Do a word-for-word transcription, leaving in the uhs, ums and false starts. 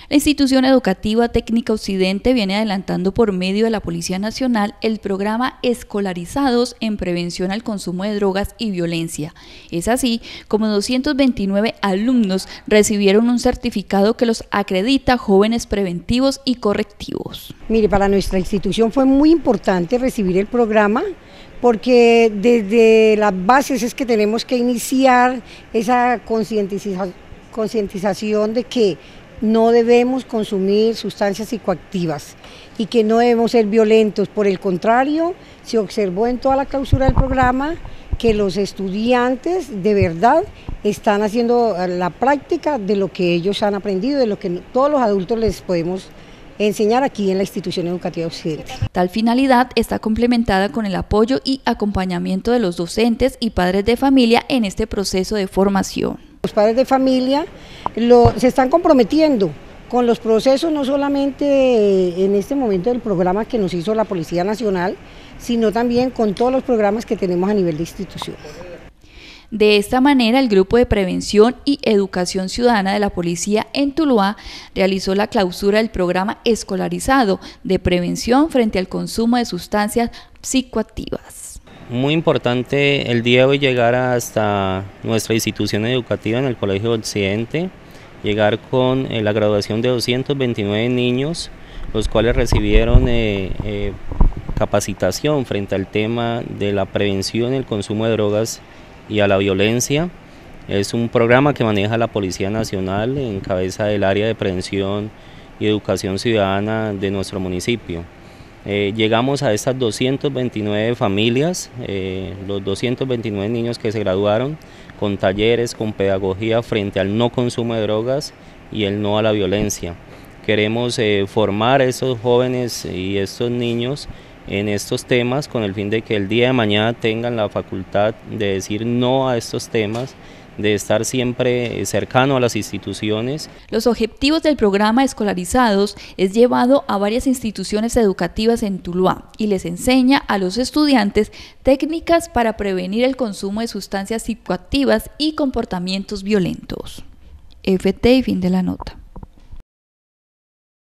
La institución educativa Técnica Occidente viene adelantando por medio de la Policía Nacional el programa Escolarizados en Prevención al Consumo de Drogas y Violencia. Es así como doscientos veintinueve alumnos recibieron un certificado que los acredita jóvenes preventivos y correctivos. Mire, para nuestra institución fue muy importante recibir el programa, porque desde las bases es que tenemos que iniciar esa concientización concientización de que no debemos consumir sustancias psicoactivas y que no debemos ser violentos. Por el contrario, se observó en toda la clausura del programa que los estudiantes de verdad están haciendo la práctica de lo que ellos han aprendido, de lo que todos los adultos les podemos enseñar aquí en la institución educativa Occidente. Tal finalidad está complementada con el apoyo y acompañamiento de los docentes y padres de familia en este proceso de formación. Los padres de familia lo, se están comprometiendo con los procesos, no solamente en este momento del programa que nos hizo la Policía Nacional, sino también con todos los programas que tenemos a nivel de institución. De esta manera, el Grupo de Prevención y Educación Ciudadana de la Policía en Tuluá realizó la clausura del programa escolarizado de prevención frente al consumo de sustancias psicoactivas. Muy importante el día de hoy llegar hasta nuestra institución educativa en el Colegio Occidente, llegar con eh, la graduación de doscientos veintinueve niños, los cuales recibieron eh, eh, capacitación frente al tema de la prevención y el consumo de drogas y a la violencia. Es un programa que maneja la Policía Nacional en cabeza del área de prevención y educación ciudadana de nuestro municipio. Eh, llegamos a estas doscientas veintinueve familias, eh, los doscientos veintinueve niños que se graduaron con talleres, con pedagogía frente al no consumo de drogas y el no a la violencia. Queremos eh, formar a estos jóvenes y estos niños en estos temas con el fin de que el día de mañana tengan la facultad de decir no a estos temas, de estar siempre cercano a las instituciones. Los objetivos del programa Escolarizados es llevado a varias instituciones educativas en Tuluá y les enseña a los estudiantes técnicas para prevenir el consumo de sustancias psicoactivas y comportamientos violentos. F T y fin de la nota.